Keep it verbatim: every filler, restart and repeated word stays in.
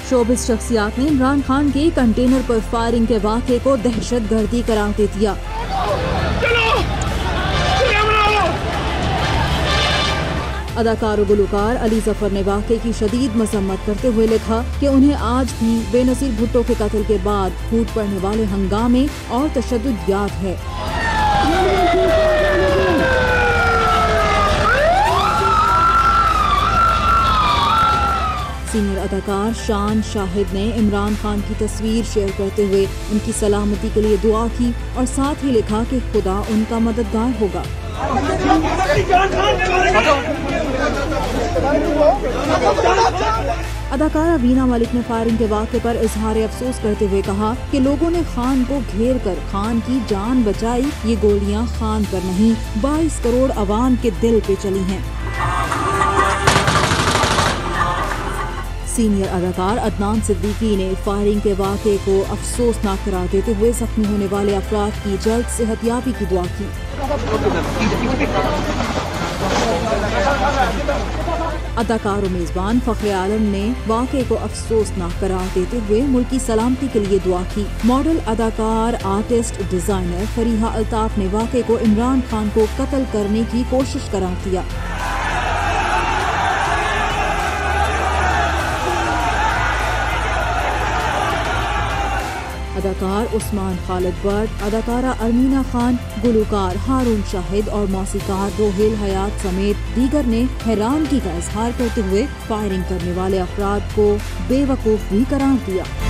Showbiz शख्सियात ने इमरान खान के container पर फायरिंग के वाक़े को दहशत गर्दी करार दे दिया। अदाकार और गुलकार अली जफर ने वाक़े की शदीद मजम्मत करते हुए लिखा कि उन्हें आज भी बेनज़ीर भुट्टो के कत्ल के बाद फूट पड़ने वाले हंगामे और तशद्दुद याद है। सीनियर अदाकार शान शाहिद ने इमरान खान की तस्वीर शेयर करते हुए उनकी सलामती के लिए दुआ की और साथ ही लिखा कि खुदा उनका मददगार होगा। अदाकारा वीना मलिक ने फायरिंग के वाक़े पर इजहार अफसोस करते हुए कहा कि लोगों ने खान को घेर कर खान की जान बचाई। ये गोलियां खान पर नहीं, बाईस करोड़ अवाम के दिल पे चली हैं। सीनियर अदाकार अदनान सिद्दीकी ने फायरिंग के वाक़े को अफसोसनाक करार देते हुए जख्मी होने वाले अफराद की जल्द सेहतयाबी की दुआ की। अदाकार और मेजबान फखरे आलम ने वाक़े को अफसोसनाक करार देते हुए मुल्क की सलामती के लिए दुआ की। मॉडल, अदाकार, आर्टिस्ट, डिजाइनर फरीहा अल्ताफ ने वाक़े को इमरान खान को कत्ल करने की कोशिश करार दिया। अदाकार उस्मान खालिद भट्ट, अदाकारा अरमीना खान, गुलकार हारून शाहिद और मौसीकार रोहेल हयात समेत दीगर ने हैरानगी का इजहार करते हुए फायरिंग करने वाले अफराद को बेवकूफ़ भी करार दिया।